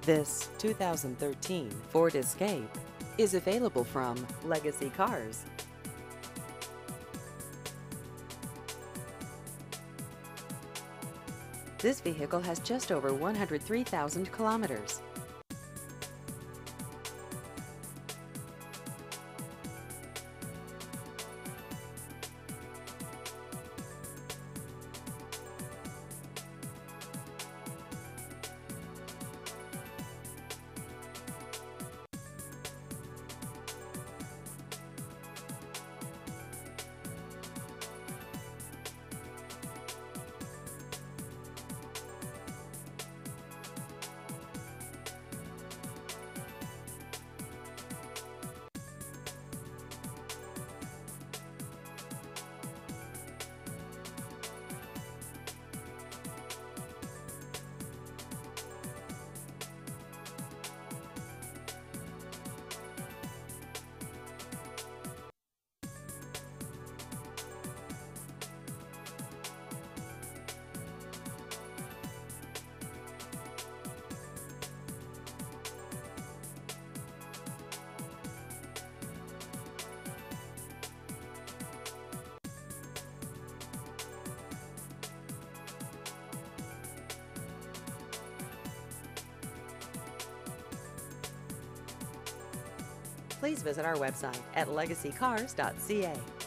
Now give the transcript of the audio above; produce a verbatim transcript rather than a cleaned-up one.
This two thousand thirteen Ford Escape is available from Legacy Cars. This vehicle has just over one hundred three thousand kilometers. Please visit our website at legacy cars dot c a.